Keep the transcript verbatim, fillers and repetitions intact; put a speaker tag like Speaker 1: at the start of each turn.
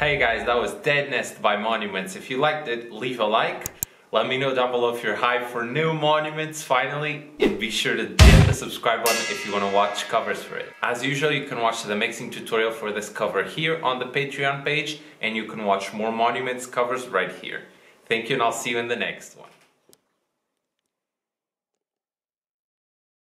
Speaker 1: Hey guys, that was Dead Nest by Monuments. If you liked it, leave a like. Let me know down below if you're hyped for new Monuments finally, and be sure to hit the subscribe button if you want to watch covers for it. As usual, you can watch the mixing tutorial for this cover here on the Patreon page, and you can watch more Monuments covers right here. Thank you, and I'll see you in the next one.